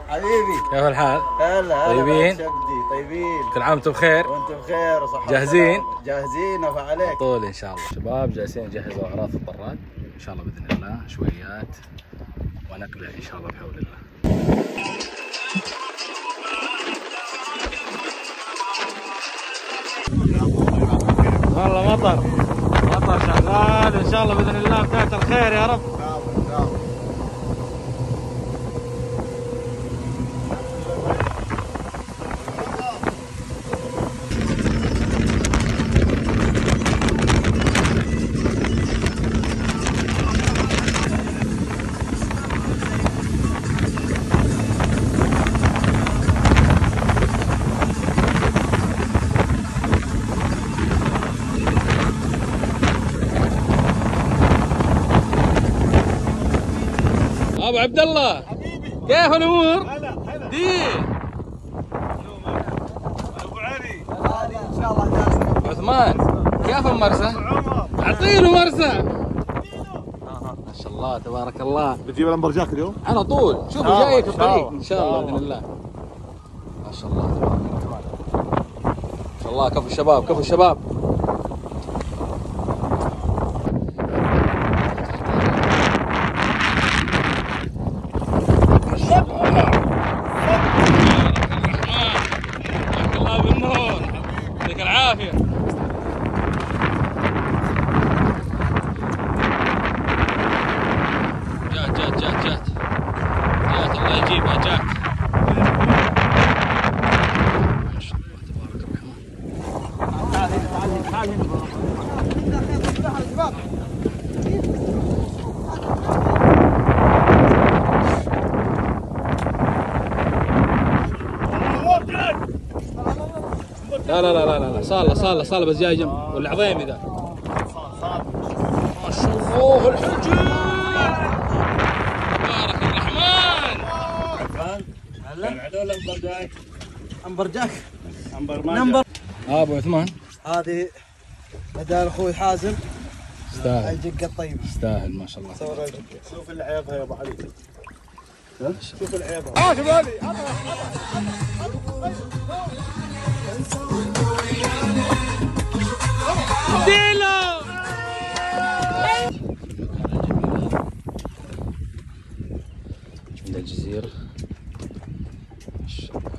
حبيبي كيف الحال؟ هلا طيبين؟ شبدي طيبين، كل عام وانتم بخير. وانتم بخير وصحة. جاهزين؟ جاهزين وفعليك طول ان شاء الله. شباب جالسين نجهز اغراض البراد ان شاء الله باذن الله، شويات ونقله ان شاء الله بحول الله. والله مطر شغال ان شاء الله باذن الله، بدايه الخير يا رب. ابو عبد الله حبيبي، كيف الامور؟ هلا دين ابو علي ان شاء الله جاهز. عثمان كيف المرسى؟ اعطيله مرسى. ما شاء الله تبارك الله. بتجيب الامبرجاك اليوم؟ على طول، شوفوا جاي في الطريق ان شاء الله باذن الله. ما شاء الله تبارك الله. ما شاء الله، كفو الشباب كفو الشباب. العافية. جات الله يجيبها جات. ما شاء الله تبارك الرحمن. لا صالة بس جاي جنب والعظيمي ذا. ما شاء الله الحجي تبارك الرحمن. هلا هذول امبرجاك امبرجاك نمبر. ابو عثمان هذه بدال اخوي حازم. يستاهل الجقه الطيبه يستاهل ما شاء الله. شوف العيبها يا ابو علي، شوف العيبها. ديلو من الجزيرة. ما شاء الله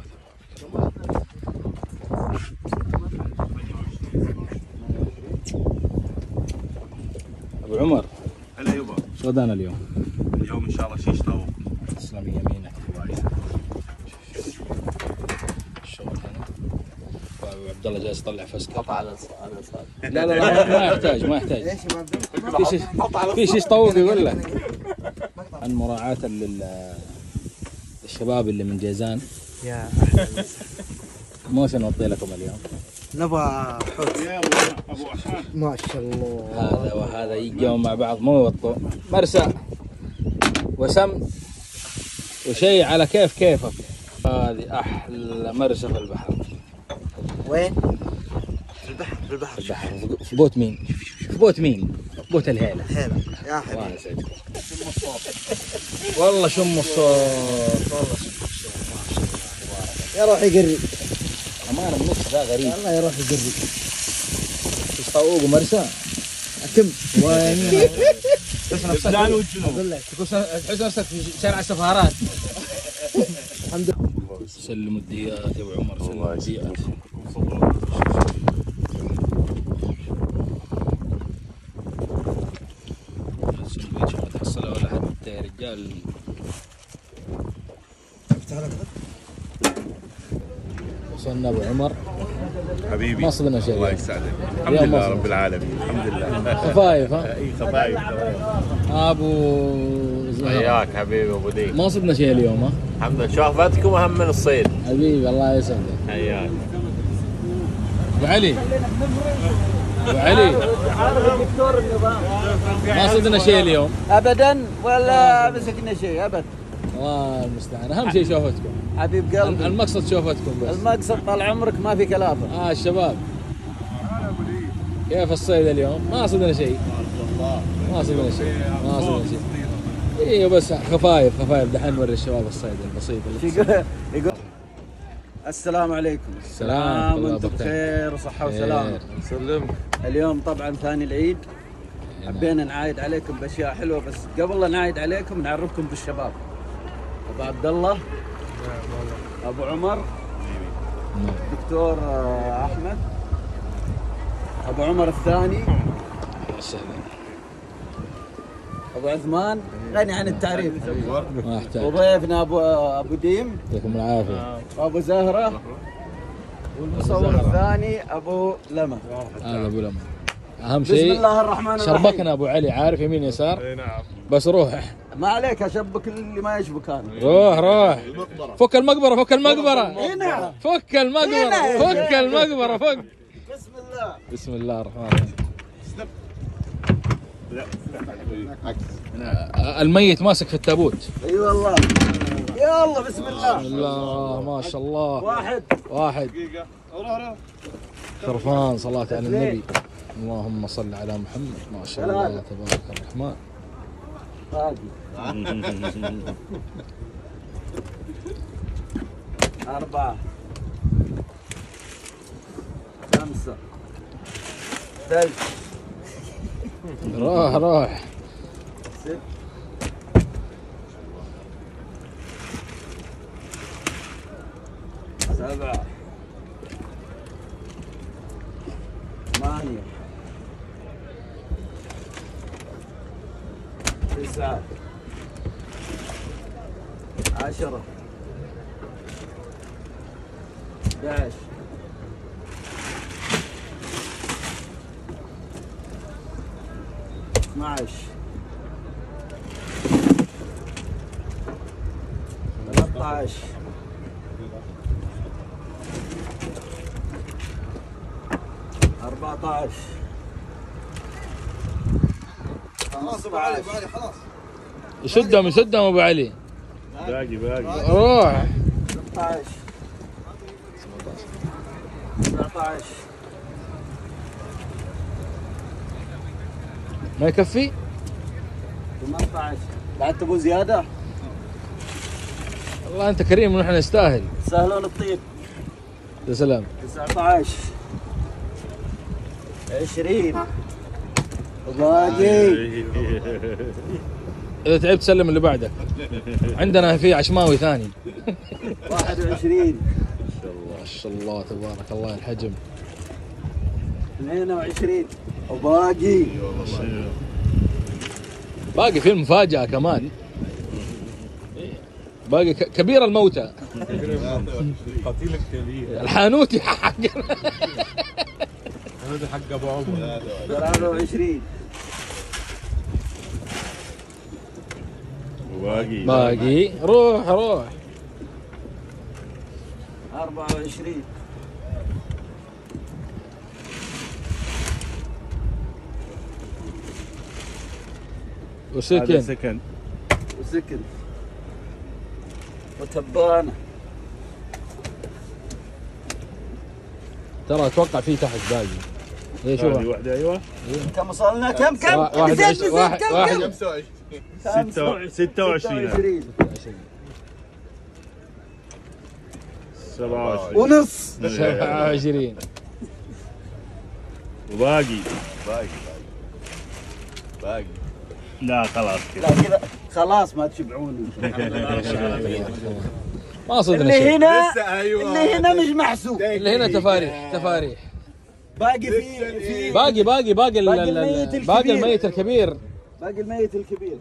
ابو عمر. هلا يبا، شو غدانا اليوم؟ اليوم ان شاء الله شيش طاووق. تسلم يمينك الشغل هنا. ابو عبد الله جالس يطلع فسكه. على لا ما يحتاج ليش ما في شيء طوق يقول لك عن مراعاة للشباب اللي من جيزان. يا موش نوطي لكم اليوم. نبغى حوت يا ابو عشان ما شاء الله. هذا وهذا يجوا مع بعض مو يوطوا. مرسى وسم وشيء على كيفك. هذه احلى مرسى في البحر. وين؟ في البحر في بوت مين؟ في بوت الهيلة. هلا يا حبيبي. الله يسعدك. والله شم الصوت. والله شم الصوت. يا روح يقري أمانة النص ذا غريب. والله يروح يقري. ايش طاووق ومرسى؟ اتم ويمين. تحس الفلان والجنوب. اقول لك تحس نفسك في شارع السفارات. الحمد لله. سلموا الديات يا ابو عمر، سلموا الديات. السندويتش ما تحصله ولا حتى يا رجال. وصلنا ابو عمر حبيبي ما صدنا شيء. الله يسعدك. الحمد لله رب العالمين، الحمد لله. خفايف ها؟ اي خفايف. ابو حياك حبيبي ابو ديك. ما صدنا شيء اليوم ها؟ الحمد لله، شوفتكم اهم من الصيد. حبيبي الله يسعدك. حياك ابو علي ما صدنا شيء اليوم ابدا ولا مسكنا شيء ابد. الله المستعان. اهم شيء شوفتكم حبيب قلبي. المقصد شوفتكم بس. المقصد طال عمرك ما في كلافه. الشباب كيف الصيد اليوم؟ ما صدنا شيء. ما صدنا شيء. ايوه بس خفايف دحين نوري الشباب الصيد البسيط يقول السلام عليكم. السلام وانتم بخير وصحة وسلامة. سلمك. اليوم طبعا ثاني العيد، حبينا نعايد عليكم باشياء حلوة، بس قبل لا نعايد عليكم نعرفكم بالشباب. ابو عبد الله، ابو عمر، دكتور احمد، ابو عمر الثاني، ابو عثمان غني عن التعريف، ما احتاج. وضيفنا ابو ديم، يعطيكم العافيه. وابو زهره، والمصور الثاني ابو لمى. هذا ابو لمى. اهم بسم شيء الله الرحمن الرحيم. شربكنا ابو علي، عارف يمين يسار؟ اي نعم. بس روح ما عليك اشبك اللي ما يشبك انا. روح فك المقبره فك المقبره هنا فك المقبره فك المقبره فك. بسم الله. بسم الله الرحمن الرحيم. الميت ماسك في التابوت. اي والله. يا الله بسم الله. بسم الله ما شاء الله. واحد دقيقة. خرفان صلاة على النبي. اللهم صل على محمد. ما شاء الله تبارك الرحمن. أربعة، خمسة، ثلاثة، روح ست، سبعة، ثمانية، تسعة، 10، 11، 12، 13، 14، خلاص ابو علي خلاص. يشدهم ابو علي. باقي روح 16، 17، ما يكفي؟ 18. بعد تبون زيادة؟ والله انت كريم ونحن نستاهل. تسهلون الطيب. يا سلام. 19، 20، باقي. اذا تعبت سلم اللي بعدك. عندنا في عشماوي ثاني. 21، ما شاء الله تبارك الله الحجم. 22، وباقي. باقي في المفاجأة كمان. باقي كبير الموتى. قتيل الكبير. الحانوتي حقنا. هذا حق ابو عمر. 23، باقي روح 24، وسكن وسكن وتبانة. ترى اتوقع في تحت باقي. ايش هو؟ واحدة ايوه. كم وصلنا؟ كم؟ 26 27 ونص. 27 وباقي لا خلاص كذا. لا كذا خلاص ما تشبعوني. ما صدنا اللي شيء. هنا اللي هنا مش محسوب. اللي هنا تفاريح. باقي في باقي الميت الكبير. باقي الميت الكبير. باقي الميت الكبير.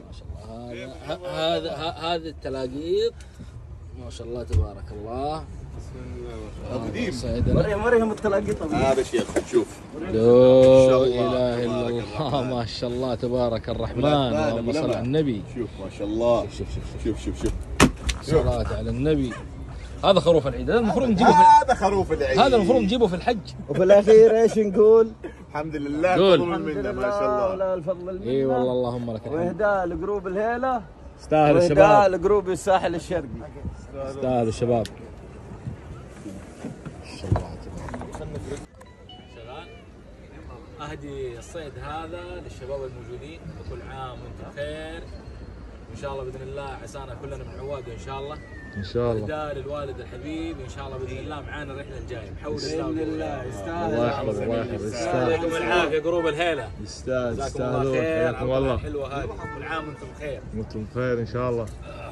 هذا التلاقيط ما شاء الله تبارك الله. ابو ديم وريهم التلاقيط. هذا شيخ شوف. لا اله الا الله ما شاء الله تبارك الرحمن. اللهم صل على النبي. شوف ما شاء الله. شوف صلاة على النبي. هذا خروف العيد. هذا المفروض نجيبه هذا خروف العيد. هذا المفروض نجيبه في الحج. وفي الاخير ايش نقول؟ الحمد لله. قول. فضل منا ما شاء الله. لا الفضل منا. اي والله اللهم لك الحمد. واهداء لجروب الهيله. استاهل واهداء الشباب. لجروب الساحل الشرقي. استاهل الشباب. ما شاء الله تبارك. شغال. اهدي الصيد هذا للشباب الموجودين، وكل عام وانتم بخير. وان شاء الله باذن الله عسانا كلنا من عواده ان شاء الله. ان شاء الله. ودار الوالد الحبيب ان شاء الله باذن الله معانا الرحله الجايه محول باذن الله يستاهل. الله يحفظه الله يحفظه. يستاهل. يعطيكم العافيه قروب الهيله. يستاهل. جزاكم الله يستاهلون. خير حياكم على الله. الحلوه هذه. كل عام وانتم بخير. وانتم بخير ان شاء الله.